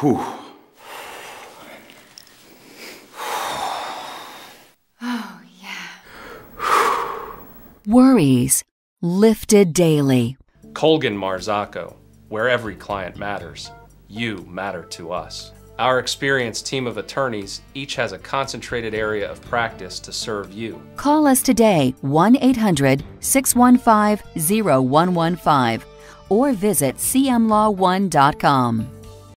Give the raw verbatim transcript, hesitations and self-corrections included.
Whew. Oh, yeah. Worries lifted daily. Colgan Marzocco, where every client matters. You matter to us. Our experienced team of attorneys each has a concentrated area of practice to serve you. Call us today, one eight hundred, six one five, zero one one five, or visit c m law one dot com.